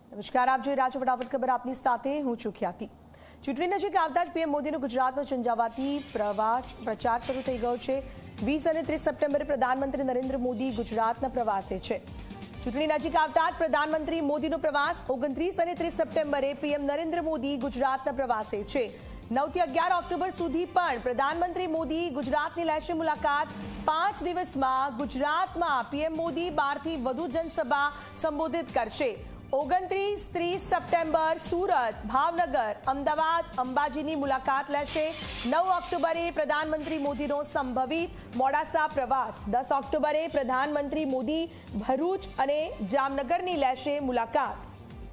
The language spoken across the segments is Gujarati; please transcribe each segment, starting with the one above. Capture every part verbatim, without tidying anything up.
નમસ્કાર, આપ જોઈ રહ્યા છો ફટાફટ ખબર. આપની સાથે હું છું ખ્યાતિ. ચૂંટણી નજીક આવતા જ પીએમ મોદીનો ગુજરાતનો ઝંઝાવાતી પ્રવાસ પ્રચાર શરૂ થઈ ગયો છે. વીસ અને ત્રીસ સપ્ટેમ્બરે પ્રધાનમંત્રી નરેન્દ્ર મોદી ગુજરાતના પ્રવાસે છે. ચૂંટણી નજીક આવતા જ પ્રધાનમંત્રી મોદીનો પ્રવાસ. ઓગણત્રીસ અને ત્રીસ સપ્ટેમ્બરે પીએમ નરેન્દ્ર મોદી ગુજરાતના પ્રવાસે છે. નવ થી અગિયાર ઓક્ટોબર સુધી પણ પ્રધાનમંત્રી મોદી ગુજરાતની લેશે મુલાકાત. પાંચ દિવસમાં ગુજરાતમાં પીએમ મોદી બાર થી વધુ જનસભા સંબોધિત કરશે. ઓગણત્રીસ ત્રીસ સપ્ટેમ્બર સુરત, ભાવનગર, અમદાવાદ, અંબાજીની મુલાકાત લેશે. નવ ઓક્ટોબરે પ્રધાનમંત્રી મોદીનો સંભવિત મોડાસા પ્રવાસ. દસ ઓક્ટોબરે પ્રધાનમંત્રી મોદી ભરૂચ અને જામનગરની લેશે મુલાકાત.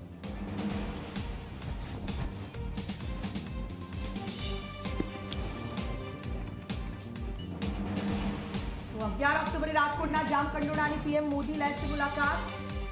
અગિયાર ઓક્ટોબરે રાજકોટના જામકંડોળાની પીએમ મોદી લેશે મુલાકાત.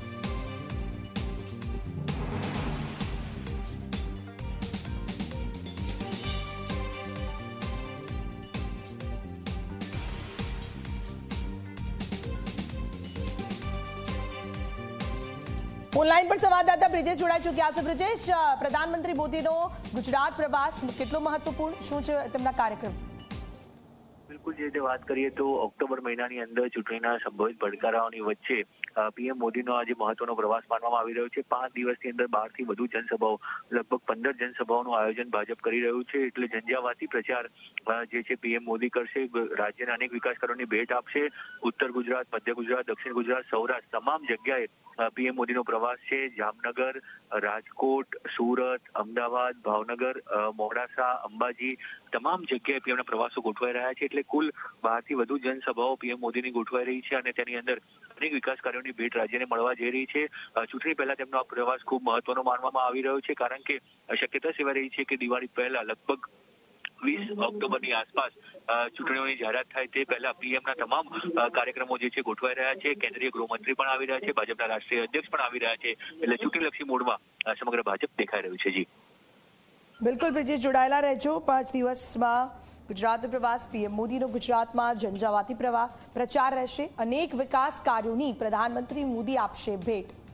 ઓનલાઈન પર સંવાદદાતા બ્રિજેશ જોડાઈ ચૂક્યા છે. બ્રિજેશ, પ્રધાનમંત્રી મોદીનો ગુજરાત પ્રવાસ કેટલો મહત્વપૂર્ણ, શું છે તેમના કાર્યક્રમ? બિલકુલ, જે રીતે વાત કરીએ તો ઓક્ટોબર મહિનાની અંદર ચૂંટણીના સંભવિત પડકારોની વચ્ચે પીએમ મોદીનો આજે મહત્વનો પ્રવાસ માનવામાં આવી રહ્યો છે. પાંચ દિવસની અંદર બાર થી વધુ જનસભાઓ, લગભગ પંદર જનસભાઓનું આયોજન ભાજપ કરી રહ્યું છે. એટલે ઝંઝાવાતી પ્રચાર જે છે પીએમ મોદી કરશે. રાજ્યના અનેક વિકાસ કાર્યોની ભેટ આપશે. ઉત્તર ગુજરાત, મધ્ય ગુજરાત, દક્ષિણ ગુજરાત, સૌરાષ્ટ્ર તમામ જગ્યાએ પીએમ મોદીનો પ્રવાસ છે. જામનગર, રાજકોટ, સુરત, અમદાવાદ, ભાવનગર, મોડાસા, અંબાજી તમામ જગ્યાએ પીએમના પ્રવાસો ગોઠવાઈ રહ્યા છે. એટલે કુલ બાર થી વધુ જનસભાઓ પીએમ મોદીની ગોઠવાઈ રહી છે અને તેની અંદર અનેક વિકાસ કાર્યોની ભેટ રાજ્યને મળવા જઈ રહી છે. ચૂંટણી પહેલા તેમનો આ પ્રવાસ ખૂબ મહત્વનો માનવામાં આવી રહ્યો છે, કારણ કે શક્યતા સેવાઈ રહી છે કે દિવાળી પહેલા લગભગ વીસ ઓક્ટોબરની આસપાસ ચૂંટણીઓની જાહેરાત થાય તે પહેલા પીએમના તમામ કાર્યક્રમો જે છે ગોઠવાઈ રહ્યા છે. કેન્દ્રીય ગૃહમંત્રી પણ આવી રહ્યા છે, ભાજપના રાષ્ટ્રીય અધ્યક્ષ પણ આવી રહ્યા છે. એટલે ચૂંટણીલક્ષી મોડમાં સમગ્ર ભાજપ દેખાઈ રહ્યું છે. જી બિલકુલ બ્રિજેશ, જોડાયેલા રહેજો. પાંચ દિવસમાં ગુજરાતનો પ્રવાસ, પીએમ મોદીનો ગુજરાતમાં ઝંઝાવાતી પ્રવાસ પ્રચાર રહેશે. અનેક વિકાસ કાર્યોની પ્રધાનમંત્રી મોદી આપશે ભેટ.